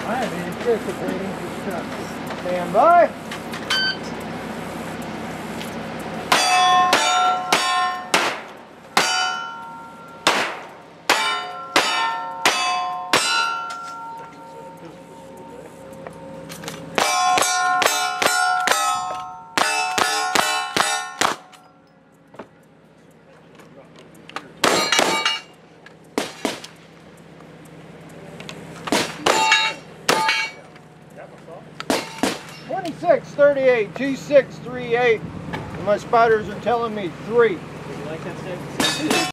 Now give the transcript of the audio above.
I am anticipating destruction. Stand by. .38, G638. My spiders are telling me 3. Would you like that, Steve?